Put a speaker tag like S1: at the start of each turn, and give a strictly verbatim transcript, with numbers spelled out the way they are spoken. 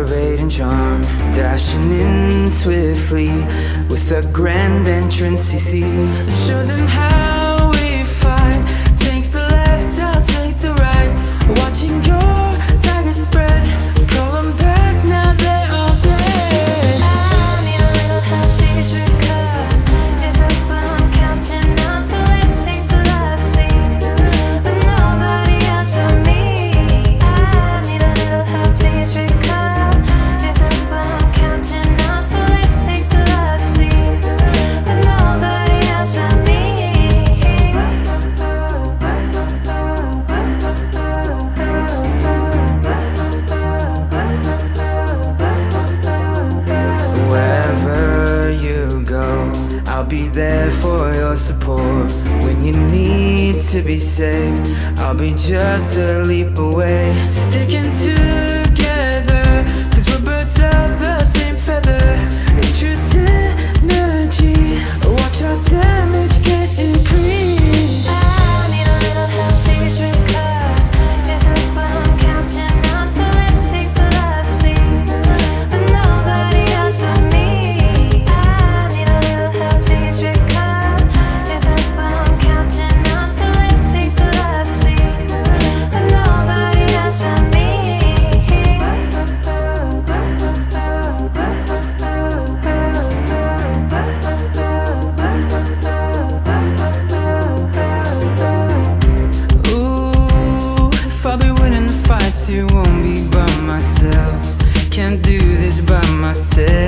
S1: captivating charm, dashing in swiftly with a grand entrance you see. Show them how we fight. Take the left, I'll take the right. Watching your daggers spread, call them back, now they're all dead.
S2: I need a little help, please recover. If up, I'm counting down, so let's take the left lead, but nobody else but me. I need a little help, please recover. If up, I'm counting down, so let's take the left lead, but nobody else but me.
S1: Wherever you go, I'll be there for your support. When you need to be saved, I'll be just a leap away. Sticking together, cause we're birds of the same feather. It's true synergy. Watch our damage get increased.
S2: I need a little help, please recover. If up, I'm counting down, so let's take the left lead, but nobody else but me. I need a little help, please recover. If up, I'm counting down, so let's take the left lead, but nobody else but me.
S1: Ooh, if I'll be winning the fights, it won't be by myself. Can't do this by myself.